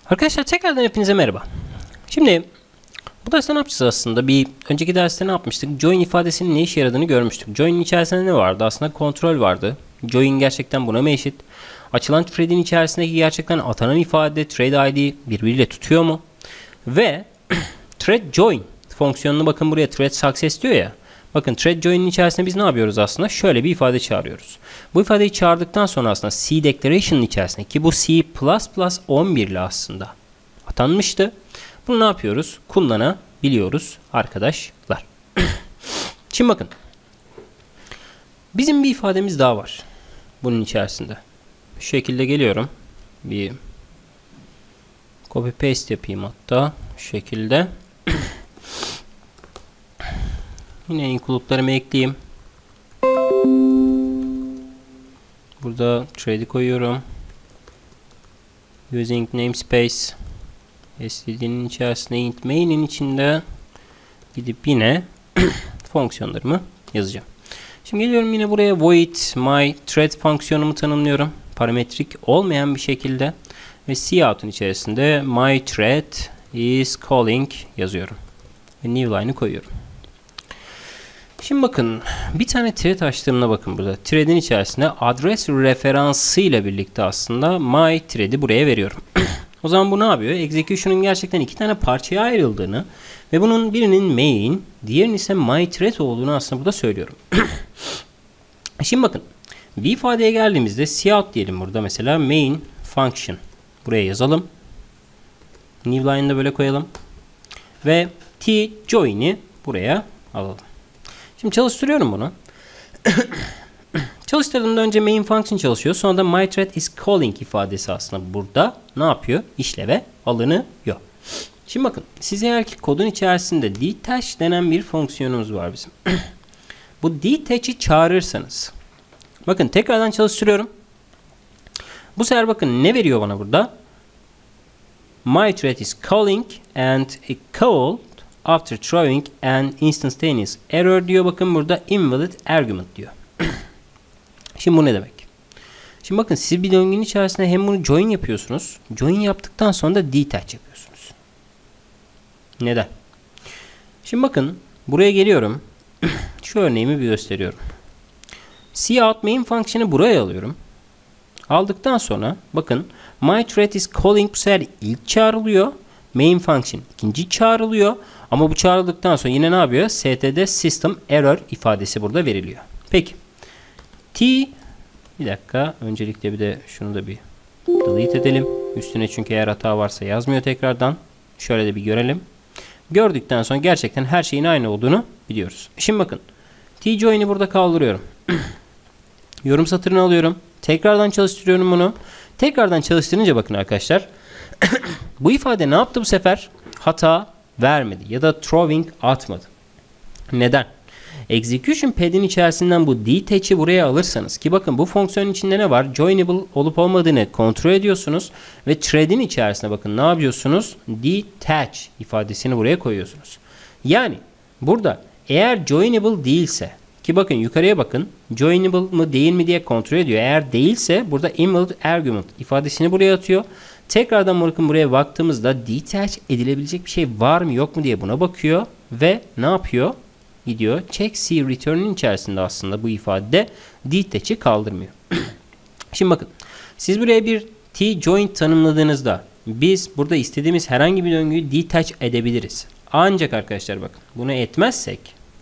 Arkadaşlar tekrardan hepinize merhaba. Şimdi bu derste ne yapacağız aslında? Bir önceki derste ne yapmıştık? Join ifadesinin ne işe yaradığını görmüştük. Join'in içerisinde ne vardı? Aslında kontrol vardı. Join gerçekten buna mı eşit? Açılan thread'in içerisindeki gerçekten atanan ifade thread ID birbiriyle tutuyor mu? Ve thread join fonksiyonunu bakın buraya thread success diyor ya. Bakın thread join'in içerisinde biz ne yapıyoruz aslında? Şöyle bir ifade çağırıyoruz. Bu ifadeyi çağırdıktan sonra aslında C declaration'ın içerisinde ki bu C++ 11 ile aslında atanmıştı. Bunu ne yapıyoruz? Kullanabiliyoruz arkadaşlar. Şimdi bakın. Bizim bir ifademiz daha var. Bunun içerisinde. Şu şekilde geliyorum. Bir copy paste yapayım hatta. Şu şekilde. Yine include'larımı ekleyeyim. Burada thread'i koyuyorum. Using namespace. std'nin içerisinde int main'in içinde gidip yine fonksiyonlarımı yazacağım. Şimdi geliyorum yine buraya void my thread fonksiyonumu tanımlıyorum. Parametrik olmayan bir şekilde ve cout'un içerisinde my thread is calling yazıyorum. Ve new line'ı koyuyorum. Şimdi bakın bir tane thread açtığımda bakın burada thread'in içerisinde adres referansı ile birlikte aslında my thread'i buraya veriyorum. O zaman bu ne yapıyor? Execution'un gerçekten iki tane parçaya ayrıldığını ve bunun birinin main, diğerinin ise my thread olduğunu aslında burada söylüyorum. Şimdi bakın bir ifadeye geldiğimizde cout diyelim burada mesela main function. Buraya yazalım. New line'ı böyle koyalım. Ve t join'i buraya alalım. Şimdi çalıştırıyorum bunu. Çalıştırdığımda önce main function çalışıyor. Sonra da my thread is calling ifadesi aslında burada ne yapıyor? İşleve alınıyor. Şimdi bakın siz eğer ki kodun içerisinde detach denen bir fonksiyonumuz var bizim. Bu detach'i çağırırsanız bakın tekrardan çalıştırıyorum. Bu sefer bakın ne veriyor bana burada? My thread is calling and it called after throwing an instantaneous error diyor. Bakın burada invalid argument diyor. Şimdi bu ne demek? Şimdi bakın siz bir döngünün içerisinde hem bunu join yapıyorsunuz. Join yaptıktan sonra da detach yapıyorsunuz. Neden? Şimdi bakın buraya geliyorum. Şu örneğimi bir gösteriyorum. Cout main fonksiyonu buraya alıyorum. Aldıktan sonra bakın my thread is calling bu sefer ilk çağrılıyor. Main function ikinci çağrılıyor. Ama bu çağrıldıktan sonra yine ne yapıyor? std system error ifadesi burada veriliyor. Peki. Bir dakika. Öncelikle bir de şunu da bir delete edelim. Üstüne çünkü eğer hata varsa yazmıyor tekrardan. Şöyle de bir görelim. Gördükten sonra gerçekten her şeyin aynı olduğunu biliyoruz. Şimdi bakın. Tjoin'i burada kaldırıyorum. Yorum satırını alıyorum. Tekrardan çalıştırıyorum bunu. Tekrardan çalıştırınca bakın arkadaşlar. Bu ifade ne yaptı bu sefer? Hata vermedi ya da throwing atmadı. Neden? Execution pad'in içerisinden bu detach'i buraya alırsanız ki bakın bu fonksiyonun içinde ne var? Joinable olup olmadığını kontrol ediyorsunuz ve thread'in içerisine bakın ne yapıyorsunuz? Detach ifadesini buraya koyuyorsunuz. Yani burada eğer joinable değilse ki bakın yukarıya bakın joinable mı değil mi diye kontrol ediyor. Eğer değilse burada invalid argument ifadesini buraya atıyor. Tekrardan bakın buraya baktığımızda detach edilebilecek bir şey var mı yok mu diye buna bakıyor ve ne yapıyor? Gidiyor. Check C return'in içerisinde aslında bu ifade detach'i kaldırmıyor. Şimdi bakın. Siz buraya bir tjoin tanımladığınızda biz burada istediğimiz herhangi bir döngüyü detach edebiliriz. Ancak arkadaşlar bakın. Bunu etmezsek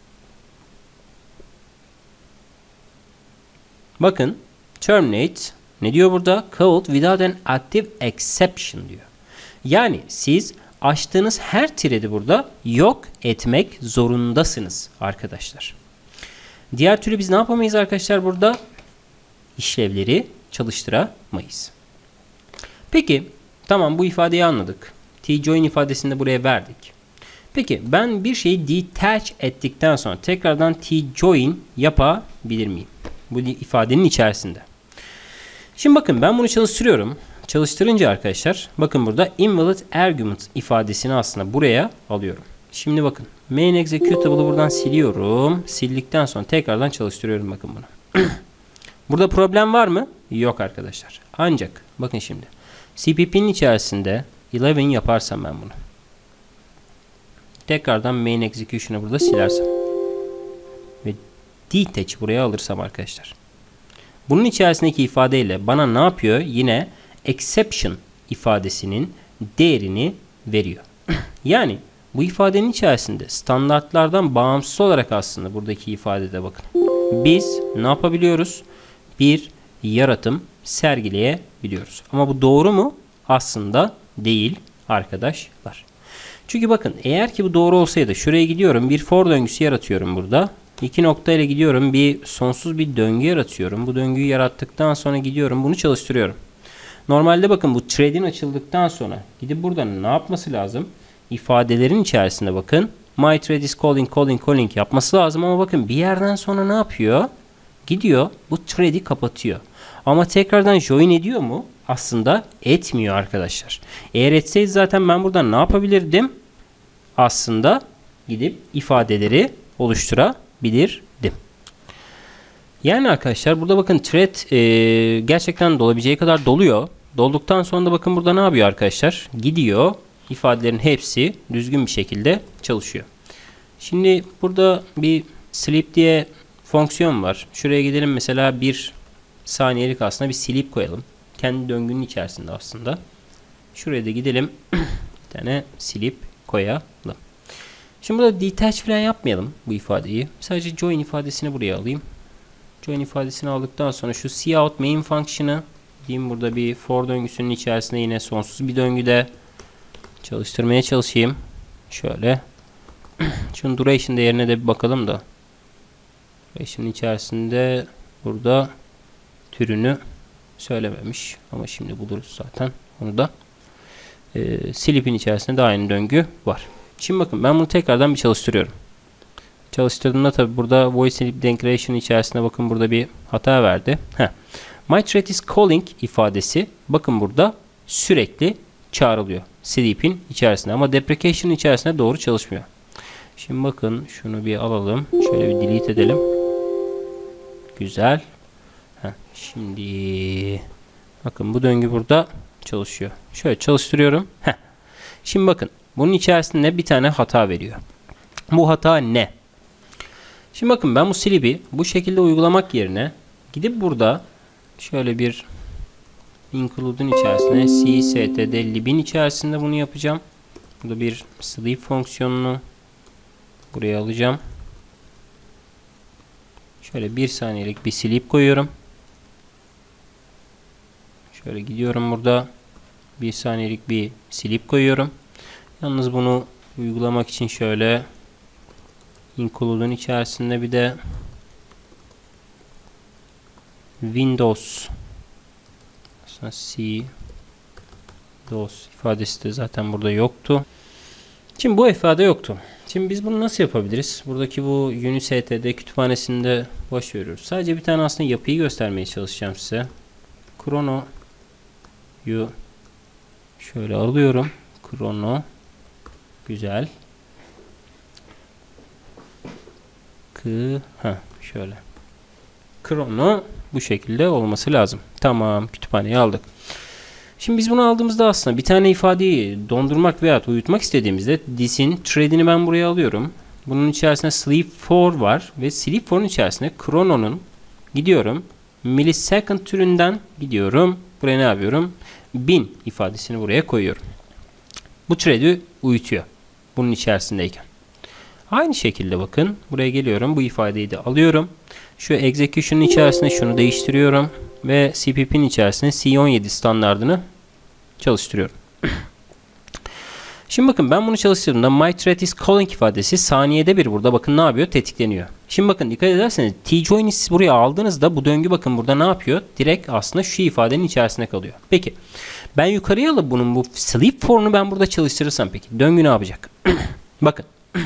bakın terminate ne diyor burada? Called without an active exception diyor. Yani siz açtığınız her thread'i burada yok etmek zorundasınız arkadaşlar. Diğer türlü biz ne yapamayız arkadaşlar burada? İşlevleri çalıştıramayız. Peki tamam bu ifadeyi anladık. Tjoin ifadesini de buraya verdik. Peki ben bir şeyi detach ettikten sonra tekrardan tjoin yapabilir miyim? Bu ifadenin içerisinde. Şimdi bakın ben bunu çalıştırıyorum. Çalıştırınca arkadaşlar bakın burada invalid argument ifadesini aslında buraya alıyorum. Şimdi bakın main executable'ı buradan siliyorum. Sildikten sonra tekrardan çalıştırıyorum bakın bunu. Burada problem var mı? Yok arkadaşlar. Ancak bakın şimdi CPP'nin içerisinde 11 yaparsam ben bunu. Tekrardan main execution'ı burada silersem. Ve detach buraya alırsam arkadaşlar. Bunun içerisindeki ifadeyle bana ne yapıyor? Yine exception ifadesinin değerini veriyor. Yani bu ifadenin içerisinde standartlardan bağımsız olarak aslında buradaki ifadede bakın. Biz ne yapabiliyoruz? Bir yaratım sergileyebiliyoruz. Ama bu doğru mu? Aslında değil arkadaşlar. Çünkü bakın eğer ki bu doğru olsaydı şuraya gidiyorum, bir for döngüsü yaratıyorum burada. 2 nokta ile gidiyorum, bir sonsuz bir döngü yaratıyorum. Bu döngüyü yarattıktan sonra gidiyorum, bunu çalıştırıyorum. Normalde bakın bu thread'in açıldıktan sonra gidip burada ne yapması lazım? İfadelerin içerisinde bakın my thread is calling yapması lazım ama bakın bir yerden sonra ne yapıyor? Gidiyor bu thread'i kapatıyor. Ama tekrardan join ediyor mu? Aslında etmiyor arkadaşlar. Eğer etseydi zaten ben buradan ne yapabilirdim? Aslında gidip ifadeleri oluşturabilirdim. Yani arkadaşlar burada bakın thread gerçekten dolabileceği kadar doluyor. Dolduktan sonra da bakın burada ne yapıyor arkadaşlar? Gidiyor. İfadelerin hepsi düzgün bir şekilde çalışıyor. Şimdi burada bir sleep diye fonksiyon var. Şuraya gidelim mesela bir saniyelik aslında bir sleep koyalım. Kendi döngünün içerisinde aslında. Şuraya da gidelim. Bir tane sleep koyalım. Şimdi burada detach falan yapmayalım bu ifadeyi. Sadece join ifadesini buraya alayım. Join ifadesini aldıktan sonra şu cout main function'ı diyeyim burada bir for döngüsünün içerisinde yine sonsuz bir döngüde çalıştırmaya çalışayım. Şöyle. Şunun duration değerine de bir bakalım da. Duration'ın içerisinde burada türünü söylememiş. Ama şimdi buluruz zaten. Onu da sleep'in içerisinde de aynı döngü var. Şimdi bakın ben bunu tekrardan bir çalıştırıyorum. Çalıştırdığımda tabi burada void sleep declaration içerisinde bakın burada bir hata verdi. My thread is calling ifadesi bakın burada sürekli çağrılıyor. Sleep'in içerisinde ama deprecation'ın içerisinde doğru çalışmıyor. Şimdi bakın şunu bir alalım. Şöyle bir delete edelim. Güzel. Şimdi bakın bu döngü burada çalışıyor. Şöyle çalıştırıyorum. Şimdi bakın bunun içerisinde bir tane hata veriyor. Bu hata ne? Şimdi bakın ben bu sleep'i bu şekilde uygulamak yerine gidip burada şöyle bir include'un içerisine cstd-lib'in içerisinde bunu yapacağım. Burada bir sleep fonksiyonunu buraya alacağım. Şöyle bir saniyelik bir sleep koyuyorum. Şöyle gidiyorum burada bir saniyelik bir sleep koyuyorum. Yalnız bunu uygulamak için şöyle include'un içerisinde bir de Windows C DOS ifadesi de zaten burada yoktu. Şimdi bu ifade yoktu. Şimdi biz bunu nasıl yapabiliriz? Buradaki bu UniStd kütüphanesinde boş veriyoruz. Sadece bir tane aslında yapıyı göstermeye çalışacağım size. Chrono'yu şöyle alıyorum. Chrono güzel. Şöyle. Chrono bu şekilde olması lazım. Tamam, kütüphaneyi aldık. Şimdi biz bunu aldığımızda aslında bir tane ifadeyi dondurmak veya uyutmak istediğimizde this'in thread'ini ben buraya alıyorum. Bunun içerisinde sleep for var ve sleep for'un içerisinde chrono'nun gidiyorum. Millisecond türünden gidiyorum. Buraya ne yapıyorum? 1000 ifadesini buraya koyuyorum. Bu thread'i uyutuyor. Bunun içerisindeyken. Aynı şekilde bakın buraya geliyorum. Bu ifadeyi de alıyorum. Şu execution'ın içerisinde şunu değiştiriyorum. Ve CPP'nin içerisinde C17 standardını çalıştırıyorum. Şimdi bakın ben bunu çalıştırdığımda my thread is calling ifadesi saniyede bir burada bakın ne yapıyor? Tetikleniyor. Şimdi bakın dikkat ederseniz tjoin'i siz buraya aldığınızda bu döngü bakın burada ne yapıyor? Direkt aslında şu ifadenin içerisinde kalıyor. Peki ben yukarıya alıp bunun bu sleep for'unu ben burada çalıştırırsam peki döngü ne yapacak? Bakın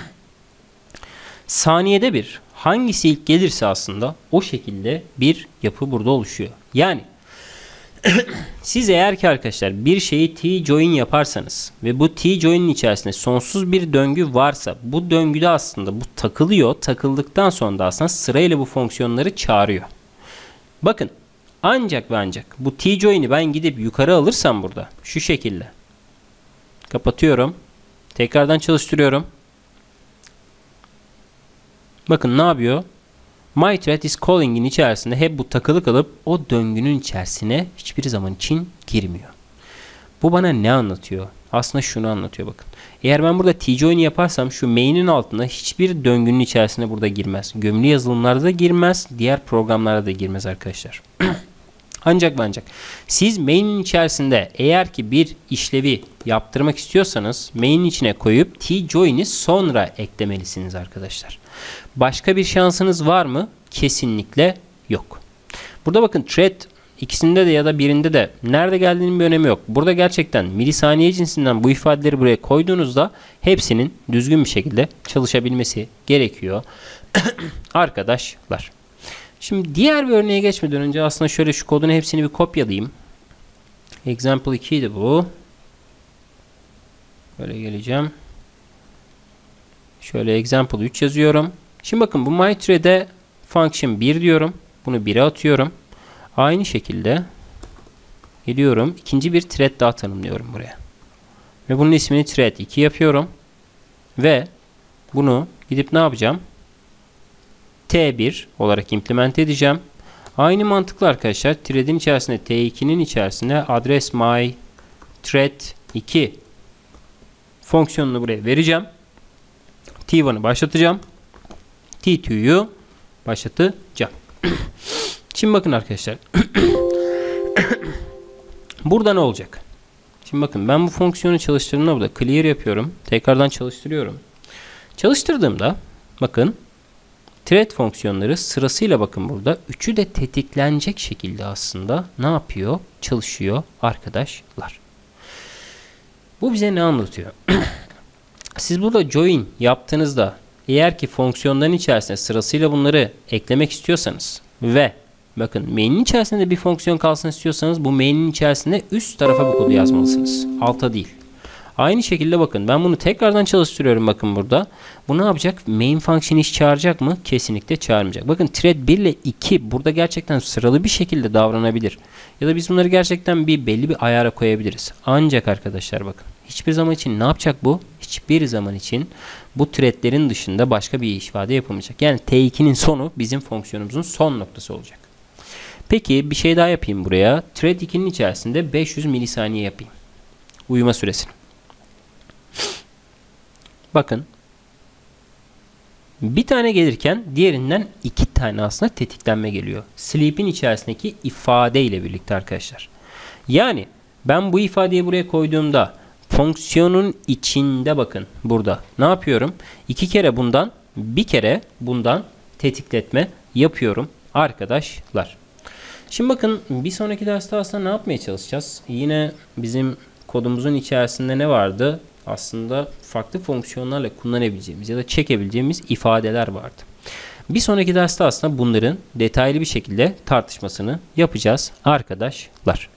saniyede bir hangisi ilk gelirse aslında o şekilde bir yapı burada oluşuyor. Yani siz eğer ki arkadaşlar bir şeyi tjoin yaparsanız ve bu tjoin'in içerisinde sonsuz bir döngü varsa bu döngüde aslında bu takılıyor. Takıldıktan sonra da aslında sırayla bu fonksiyonları çağırıyor. Bakın ancak ve ancak bu tjoin'i ben gidip yukarı alırsam burada şu şekilde Kapatıyorum. Tekrardan çalıştırıyorum. Bakın ne yapıyor? My thread is calling'in içerisinde hep bu takılı kalıp o döngünün içerisine hiçbir zaman için girmiyor. Bu bana ne anlatıyor? Aslında şunu anlatıyor bakın. Eğer ben burada tjoin'i yaparsam şu main'in altında hiçbir döngünün içerisine burada girmez. Gömülü yazılımlarda da girmez. Diğer programlarda da girmez arkadaşlar. Ancak siz main'in içerisinde eğer ki bir işlevi yaptırmak istiyorsanız main'in içine koyup tjoin'i sonra eklemelisiniz arkadaşlar. Başka bir şansınız var mı? Kesinlikle yok. Burada bakın thread ikisinde de ya da birinde de nerede geldiğinin bir önemi yok. Burada gerçekten milisaniye cinsinden bu ifadeleri buraya koyduğunuzda hepsinin düzgün bir şekilde çalışabilmesi gerekiyor. Arkadaşlar. Şimdi diğer bir örneğe geçmeden önce aslında şöyle şu kodun hepsini bir kopyalayayım. Example 2 idi bu. Böyle geleceğim. Şöyle example 3 yazıyorum. Şimdi bakın bu myThread'e function 1 diyorum. Bunu 1'e atıyorum. Aynı şekilde geliyorum. İkinci bir thread daha tanımlıyorum buraya. Ve bunun ismini thread 2 yapıyorum. Ve bunu gidip ne yapacağım? T1 olarak implement edeceğim. Aynı mantıkla arkadaşlar thread'in içerisinde T2'nin içerisinde adres my thread 2 fonksiyonunu buraya vereceğim. T1'ı başlatacağım. T2'yu başlatacağım. Şimdi bakın arkadaşlar. Burada ne olacak? Şimdi bakın ben bu fonksiyonu çalıştırdığımda burada clear yapıyorum. Tekrardan çalıştırıyorum. Çalıştırdığımda bakın thread fonksiyonları sırasıyla bakın burada üçü de tetiklenecek şekilde aslında ne yapıyor? Çalışıyor arkadaşlar. Bu bize ne anlatıyor? Siz burada join yaptığınızda eğer ki fonksiyonların içerisine sırasıyla bunları eklemek istiyorsanız ve bakın main'in içerisinde bir fonksiyon kalsın istiyorsanız bu main'in içerisinde üst tarafa bu kodu yazmalısınız. Alta değil. Aynı şekilde bakın ben bunu tekrardan çalıştırıyorum bakın burada. Bu ne yapacak? Main function iş çağıracak mı? Kesinlikle çağırmayacak. Bakın thread 1 ile 2 burada gerçekten sıralı bir şekilde davranabilir. Ya da biz bunları gerçekten belli bir ayara koyabiliriz. Ancak arkadaşlar bakın hiçbir zaman için ne yapacak bu? Hiçbir zaman için bu threadlerin dışında başka bir ifade yapılmayacak. Yani T2'nin sonu bizim fonksiyonumuzun son noktası olacak. Peki bir şey daha yapayım buraya. Thread 2'nin içerisinde 500 milisaniye yapayım. Uyuma süresini. Bakın. Bir tane gelirken diğerinden 2 tane aslında tetiklenme geliyor. Sleep'in içerisindeki ifade ile birlikte arkadaşlar. Yani ben bu ifadeyi buraya koyduğumda fonksiyonun içinde bakın burada ne yapıyorum? 2 kere bundan, bir kere bundan tetikletme yapıyorum arkadaşlar. Şimdi bakın bir sonraki derste aslında ne yapmaya çalışacağız? Yine bizim kodumuzun içerisinde ne vardı? Aslında farklı fonksiyonlarla kullanabileceğimiz ya da çekebileceğimiz ifadeler vardı. Bir sonraki derste aslında bunların detaylı bir şekilde tartışmasını yapacağız arkadaşlar.